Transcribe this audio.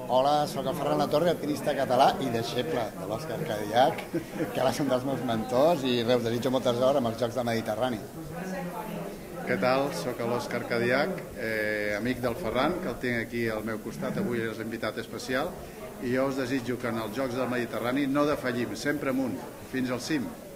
Hola, sóc el Ferran Latorre, alpinista català i deixeble de l'Òscar Cadillac, que ara són dels meus mentors, i res, us desitjo molta sort amb els Jocs del Mediterrani. Què tal? Soc l'Òscar Cadillac, amic del Ferran, que el tinc aquí al meu costat, avui és l'invitat especial, i jo us desitjo que en els Jocs del Mediterrani no defallim, sempre amunt, fins al cim.